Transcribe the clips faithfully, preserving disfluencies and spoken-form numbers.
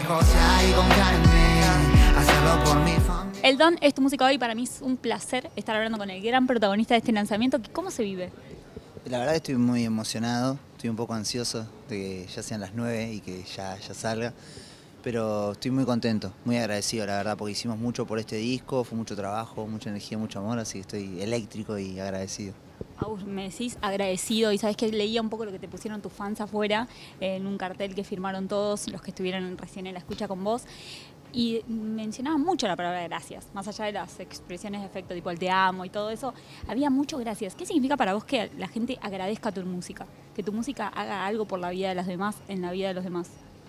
negociar y confiar en mí, hacerlo por mi familia. El Don es tu música hoy, para mí es un placer estar hablando con el gran protagonista de este lanzamiento. ¿Cómo se vive? La verdad estoy muy emocionado, estoy un poco ansioso de que ya sean las nueve y que ya, ya salga, pero estoy muy contento, muy agradecido la verdad, porque hicimos mucho por este disco, fue mucho trabajo, mucha energía, mucho amor, así que estoy eléctrico y agradecido. Agus, me decís agradecido y sabes que leía un poco lo que te pusieron tus fans afuera en un cartel que firmaron todos los que estuvieron recién en la escucha con vos. Y mencionaban mucho la palabra gracias, más allá de las expresiones de afecto, tipo el te amo y todo eso, había mucho gracias. ¿Qué significa para vos que la gente agradezca tu música? Que tu música haga algo por la vida de los demás, en la vida de los demás.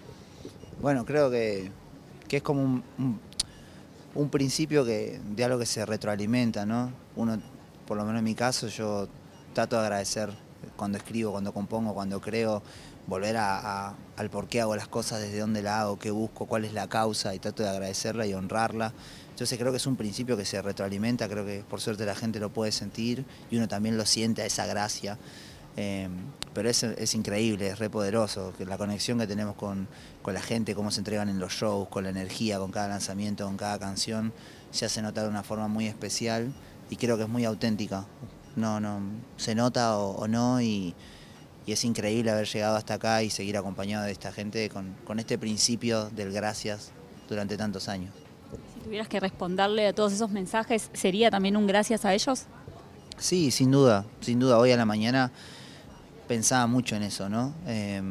Bueno, creo que, que es como un, un, un principio que, de algo que se retroalimenta, ¿no? Uno, por lo menos en mi caso, yo trato de agradecer cuando escribo, cuando compongo, cuando creo, volver a, a, al por qué hago las cosas, desde dónde la hago, qué busco, cuál es la causa, y trato de agradecerla y honrarla. Entonces creo que es un principio que se retroalimenta, creo que por suerte la gente lo puede sentir y uno también lo siente a esa gracia. Eh, pero es, es increíble, es re poderoso, que la conexión que tenemos con, con la gente, cómo se entregan en los shows, con la energía, con cada lanzamiento, con cada canción, se hace notar de una forma muy especial y creo que es muy auténtica. No, no, se nota o, o no y... Y es increíble haber llegado hasta acá y seguir acompañado de esta gente con, con este principio del gracias durante tantos años. Si tuvieras que responderle a todos esos mensajes, ¿sería también un gracias a ellos? Sí, sin duda, sin duda. Hoy a la mañana pensaba mucho en eso, ¿no? Eh,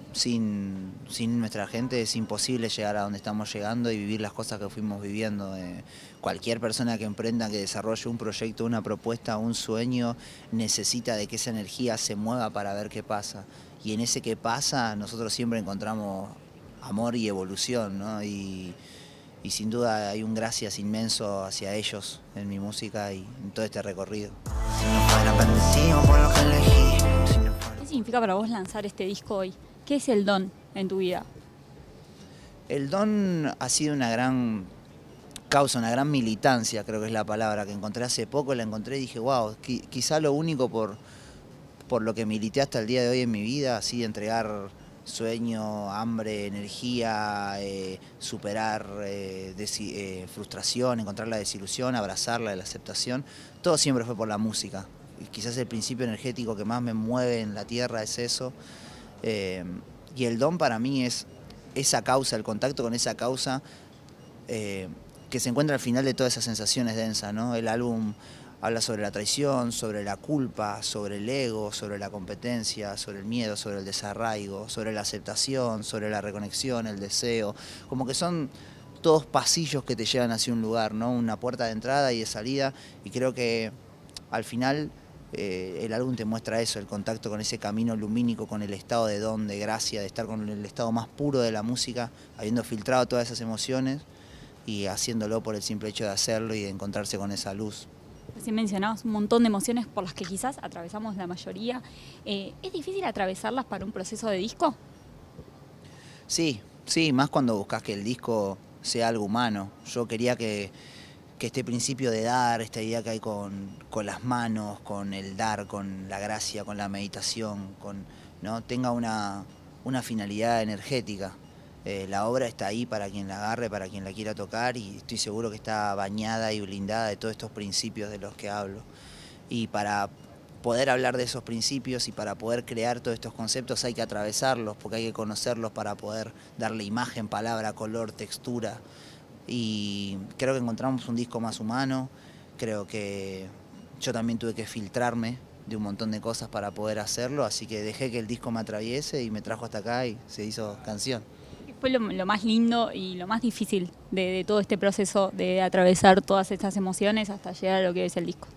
sin, sin nuestra gente es imposible llegar a donde estamos llegando y vivir las cosas que fuimos viviendo. Eh, cualquier persona que emprenda, que desarrolle un proyecto, una propuesta, un sueño, necesita de que esa energía se mueva para ver qué pasa. Y en ese qué pasa nosotros siempre encontramos amor y evolución, ¿no? Y, y sin duda hay un gracias inmenso hacia ellos en mi música y en todo este recorrido. Si no fuera bendecido por lo que elegí, si no fuera... ¿Qué significa para vos lanzar este disco hoy? ¿Qué es el Don en tu vida? El Don ha sido una gran causa, una gran militancia, creo que es la palabra, que encontré hace poco, la encontré y dije, wow, qui quizá lo único por, por lo que milité hasta el día de hoy en mi vida, así de entregar sueño, hambre, energía, eh, superar eh, eh, frustración, encontrar la desilusión, abrazarla, la aceptación, todo siempre fue por la música. Y quizás el principio energético que más me mueve en la tierra es eso. Eh, y el Don para mí es esa causa, el contacto con esa causa eh, que se encuentra al final de todas esas sensaciones densas, ¿no? El álbum habla sobre la traición, sobre la culpa, sobre el ego, sobre la competencia, sobre el miedo, sobre el desarraigo, sobre la aceptación, sobre la reconexión, el deseo. Como que son todos pasillos que te llevan hacia un lugar, ¿no? Una puerta de entrada y de salida. Y creo que al final eh, el álbum te muestra eso, el contacto con ese camino lumínico, con el estado de don, de gracia, de estar con el estado más puro de la música, habiendo filtrado todas esas emociones y haciéndolo por el simple hecho de hacerlo y de encontrarse con esa luz. Recién mencionabas un montón de emociones por las que quizás atravesamos la mayoría. Eh, ¿Es difícil atravesarlas para un proceso de disco? Sí, sí, más cuando buscas que el disco sea algo humano. Yo quería que, que este principio de dar, esta idea que hay con, con las manos, con el dar, con la gracia, con la meditación, con, ¿no? tenga una, una finalidad energética. Eh, la obra está ahí para quien la agarre, para quien la quiera tocar y estoy seguro que está bañada y blindada de todos estos principios de los que hablo. Y para poder hablar de esos principios y para poder crear todos estos conceptos hay que atravesarlos, porque hay que conocerlos para poder darle imagen, palabra, color, textura. Y creo que encontramos un disco más humano, creo que yo también tuve que filtrarme de un montón de cosas para poder hacerlo, así que dejé que el disco me atraviese y me trajo hasta acá y se hizo canción. ¿Qué fue lo, lo más lindo y lo más difícil de, de todo este proceso de atravesar todas estas emociones hasta llegar a lo que es el disco?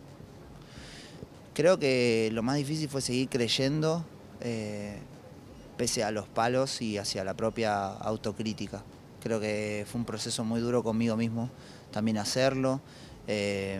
Creo que lo más difícil fue seguir creyendo, eh, pese a los palos y hacia la propia autocrítica. Creo que fue un proceso muy duro conmigo mismo también hacerlo. Eh,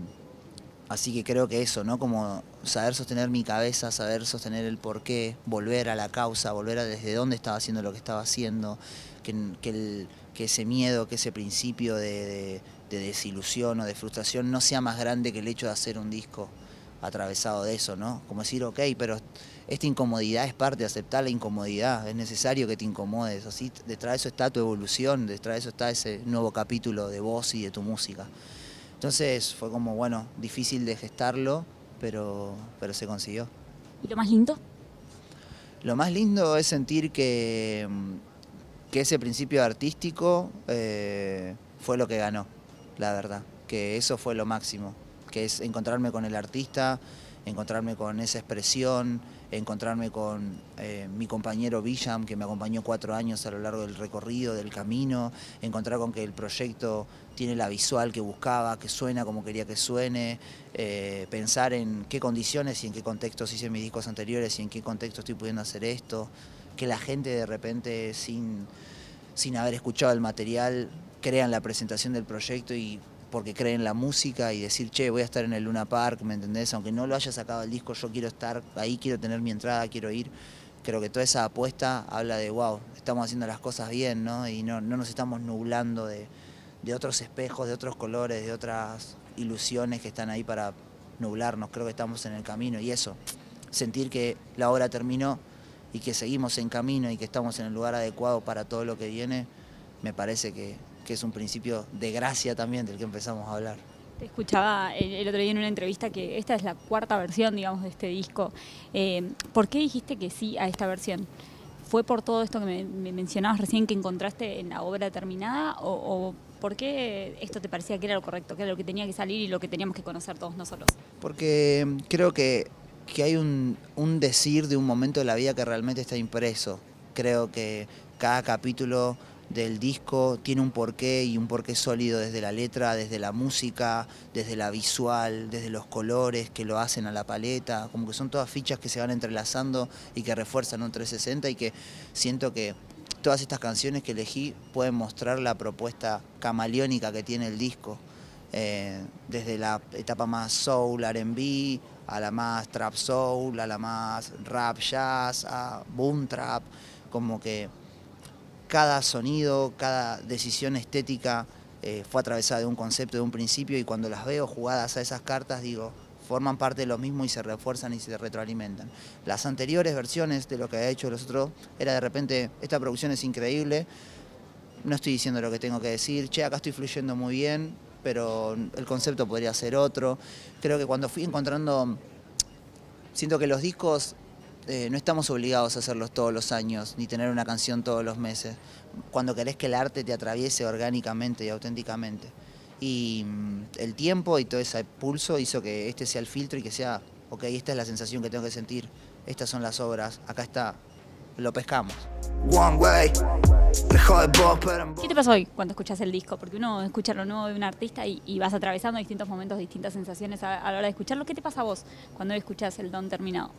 así que creo que eso, ¿no? Como saber sostener mi cabeza, saber sostener el porqué, volver a la causa, volver a desde dónde estaba haciendo lo que estaba haciendo, que, que, el, que ese miedo, que ese principio de, de, de desilusión o de frustración no sea más grande que el hecho de hacer un disco. atravesado de eso, ¿no? Como decir, ok, pero esta incomodidad es parte de aceptar la incomodidad, es necesario que te incomodes, así detrás de eso está tu evolución, detrás de eso está ese nuevo capítulo de vos y de tu música. Entonces fue como, bueno, difícil de gestarlo, pero, pero se consiguió. ¿Y lo más lindo? Lo más lindo es sentir que, que ese principio artístico eh, fue lo que ganó, la verdad, que eso fue lo máximo, que es encontrarme con el artista, encontrarme con esa expresión, encontrarme con eh, mi compañero Villam, que me acompañó cuatro años a lo largo del recorrido, del camino, encontrar con que el proyecto tiene la visual que buscaba, que suena como quería que suene, eh, pensar en qué condiciones y en qué contextos hice mis discos anteriores y en qué contexto estoy pudiendo hacer esto, que la gente de repente sin, sin haber escuchado el material crea en la presentación del proyecto y porque creen en la música y decir, che, voy a estar en el Luna Park, ¿me entendés? Aunque no lo haya sacado el disco, yo quiero estar ahí, quiero tener mi entrada, quiero ir. Creo que toda esa apuesta habla de, wow, estamos haciendo las cosas bien, ¿no? Y no, no nos estamos nublando de, de otros espejos, de otros colores, de otras ilusiones que están ahí para nublarnos. Creo que estamos en el camino y eso, sentir que la obra terminó y que seguimos en camino y que estamos en el lugar adecuado para todo lo que viene, me parece que que es un principio de gracia también del que empezamos a hablar. Te escuchaba el, el otro día en una entrevista que esta es la cuarta versión, digamos, de este disco. Eh, ¿Por qué dijiste que sí a esta versión? ¿Fue por todo esto que me, me mencionabas recién que encontraste en la obra terminada o, o por qué esto te parecía que era lo correcto, que era lo que tenía que salir y lo que teníamos que conocer todos nosotros? Porque creo que, que hay un, un decir de un momento de la vida que realmente está impreso. Creo que cada capítulo del disco tiene un porqué y un porqué sólido desde la letra, desde la música, desde la visual, desde los colores que lo hacen a la paleta, como que son todas fichas que se van entrelazando y que refuerzan un trescientos sesenta y que siento que todas estas canciones que elegí pueden mostrar la propuesta camaleónica que tiene el disco, eh, desde la etapa más soul, R and B, a la más trap soul, a la más rap jazz, a boom trap, como que cada sonido, cada decisión estética eh, fue atravesada de un concepto, de un principio, y cuando las veo jugadas a esas cartas, digo, forman parte de lo mismo y se refuerzan y se retroalimentan. Las anteriores versiones de lo que había hecho los otros, era de repente, esta producción es increíble, no estoy diciendo lo que tengo que decir, che, acá estoy fluyendo muy bien, pero el concepto podría ser otro. Creo que cuando fui encontrando, siento que los discos, Eh, no estamos obligados a hacerlos todos los años, ni tener una canción todos los meses. Cuando querés que el arte te atraviese orgánicamente y auténticamente. Y mm, el tiempo y todo ese pulso hizo que este sea el filtro y que sea, ok, esta es la sensación que tengo que sentir, estas son las obras, acá está, lo pescamos. One way. ¿Qué te pasó hoy cuando escuchás el disco? Porque uno escucha lo nuevo de un artista y, y vas atravesando distintos momentos, distintas sensaciones a, a la hora de escucharlo. ¿Qué te pasa a vos cuando escuchás el Don terminado?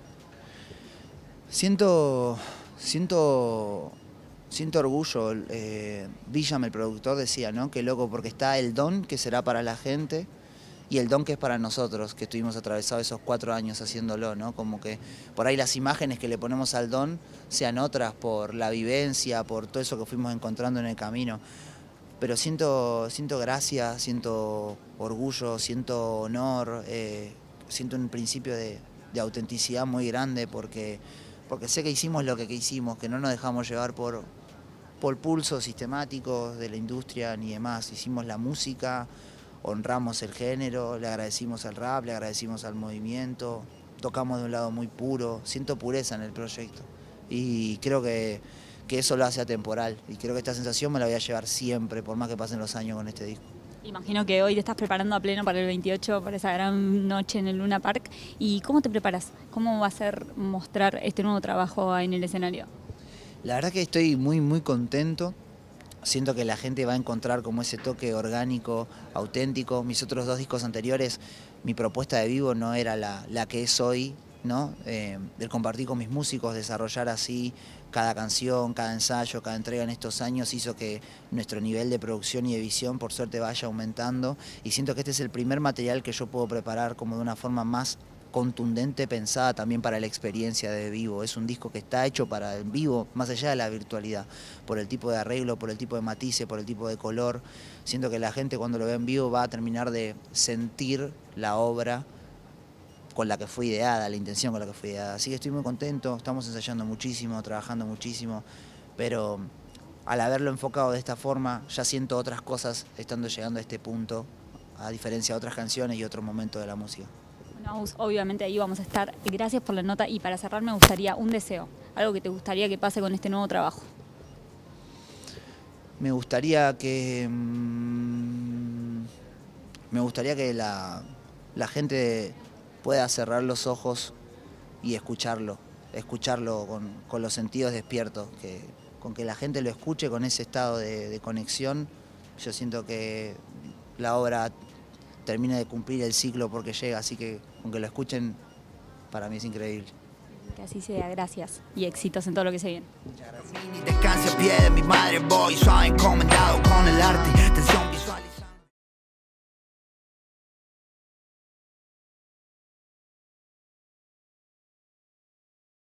Siento, siento, siento orgullo. Eh, Villam, el productor, decía, ¿no? Qué loco, porque está el don que será para la gente y el don que es para nosotros, que estuvimos atravesados esos cuatro años haciéndolo, ¿no? Como que por ahí las imágenes que le ponemos al don sean otras por la vivencia, por todo eso que fuimos encontrando en el camino. Pero siento, siento gracia, siento orgullo, siento honor, eh, siento un principio de, de autenticidad muy grande porque... porque sé que hicimos lo que, que hicimos, que no nos dejamos llevar por, por pulsos sistemáticos de la industria ni demás. Hicimos la música, honramos el género, le agradecimos al rap, le agradecimos al movimiento, tocamos de un lado muy puro, siento pureza en el proyecto y creo que, que eso lo hace atemporal y creo que esta sensación me la voy a llevar siempre, por más que pasen los años con este disco. Imagino que hoy te estás preparando a pleno para el veintiocho, para esa gran noche en el Luna Park. ¿Y cómo te preparas? ¿Cómo va a ser mostrar este nuevo trabajo en el escenario? La verdad que estoy muy, muy contento. Siento que la gente va a encontrar como ese toque orgánico, auténtico. Mis otros dos discos anteriores, mi propuesta de vivo no era la, la que es hoy, ¿no? Eh, el compartir con mis músicos, desarrollar así cada canción, cada ensayo, cada entrega en estos años hizo que nuestro nivel de producción y de visión por suerte vaya aumentando y siento que este es el primer material que yo puedo preparar como de una forma más contundente, pensada también para la experiencia de vivo. Es un disco que está hecho para el vivo, más allá de la virtualidad, por el tipo de arreglo, por el tipo de matices, por el tipo de color. Siento que la gente cuando lo ve en vivo va a terminar de sentir la obra con la que fue ideada, la intención con la que fue ideada. Así que estoy muy contento, estamos ensayando muchísimo, trabajando muchísimo, pero al haberlo enfocado de esta forma, ya siento otras cosas estando llegando a este punto, a diferencia de otras canciones y otros momentos de la música. Bueno, Agus, obviamente ahí vamos a estar. Gracias por la nota y para cerrar me gustaría un deseo, algo que te gustaría que pase con este nuevo trabajo. Me gustaría que mmm, me gustaría que la, la gente pueda cerrar los ojos y escucharlo, escucharlo con, con los sentidos despiertos, que, con que la gente lo escuche con ese estado de, de conexión. Yo siento que la obra termina de cumplir el ciclo porque llega, así que con que lo escuchen, para mí es increíble. Que así sea, gracias y éxitos en todo lo que se viene. Muchas gracias. Descanse a pie de mi madre, voy suave encomendado con el arte, tensión visualizada.